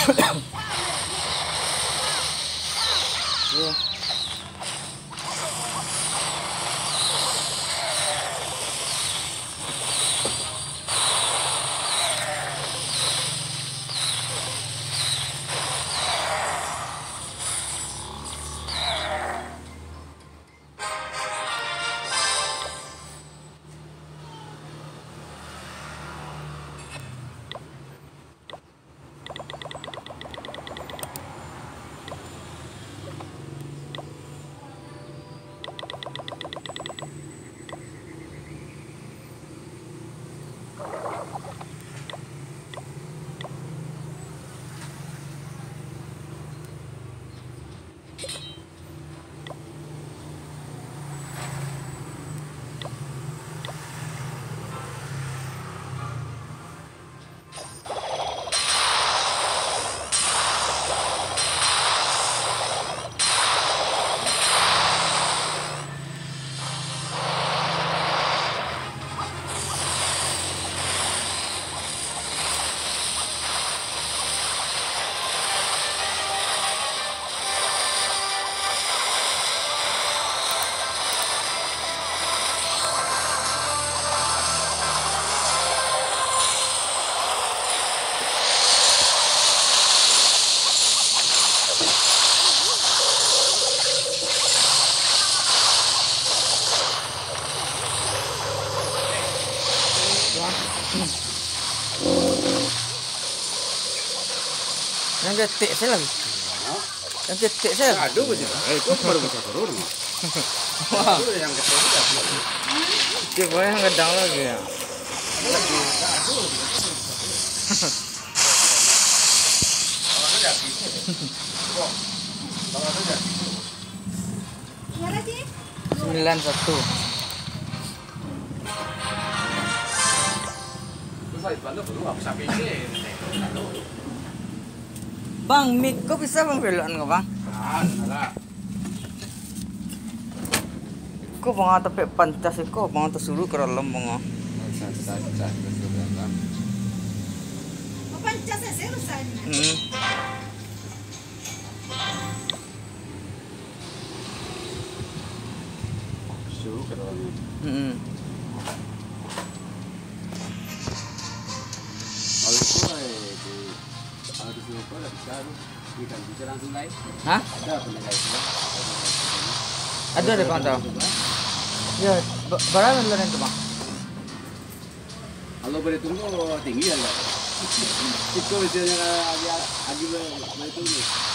Iya. Yang getik saya lagi. Yang getik saya. Aduh, itu baru bisa turun. Wah, Itu yang getik sudah. coba yang gedang lagi ya. Sembilan satu. Bang, mic kok bisa bang belokan nggak bang? Kok bang atau pe pancas kok bang atau suruh keralem bang? Pancas saya rusak. Suruh keralem. Kalau itu kalau disuruh nggak bisa, ikan bisa langsung naik. Hah? Ada penegak itu. Ada bang tahu? Ya, berapa dulu itu bang? Kalau berhitung tinggi ya enggak? Itu misalnya lagi berhitung.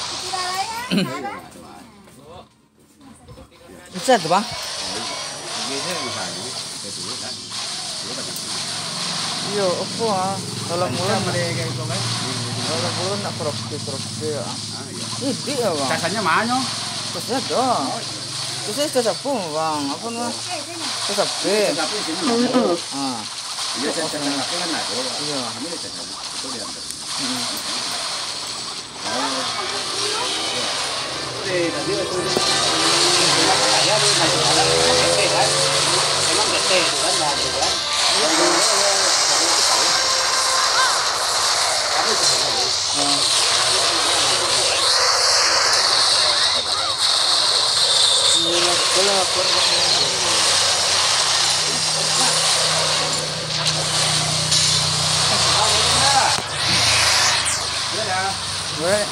Bisa tuh bang? Biasanya misalnya itu kan. Iya, apa ah? Kalau mulai mereka itu kan. kalau mulai nak kerok ya. Ah iya. Ini ya bang. Rasanya mana? Terus ada. Terus saya apa bang? Apa nih? Terus apa? Tapi sini. Ah, Iya, saya kan ada. iya. Kami itu dia. Tadi itu saya ada gede kan. Emang gede itu kan ada kan. Boleh.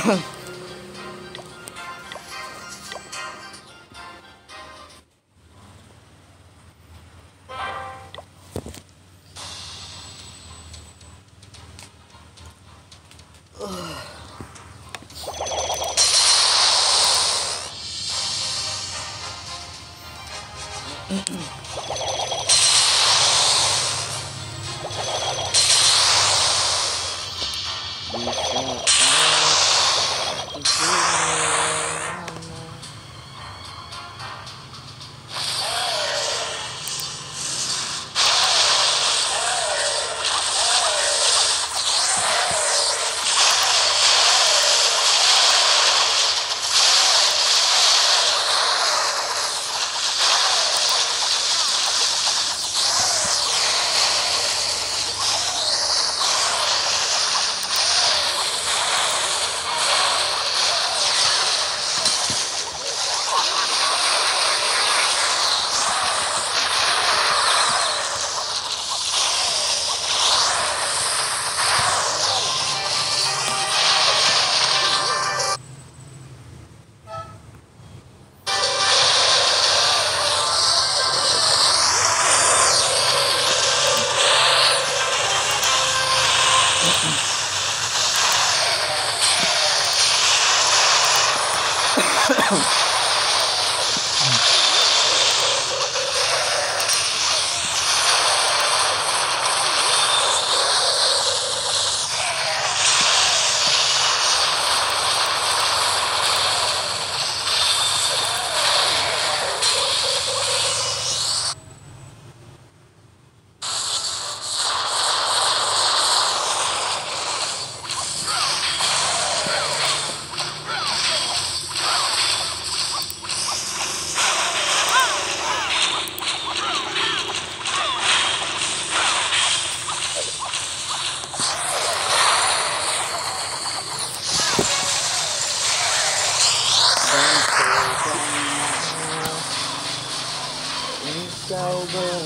Engkau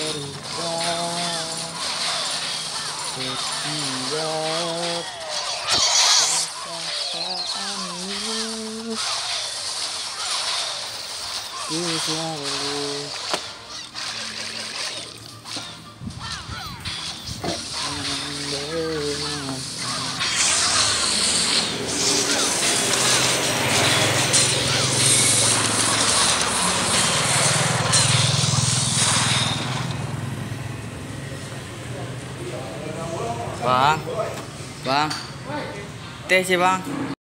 berubah setiap perkataanmu, ku selalu Bang, teh sih bang.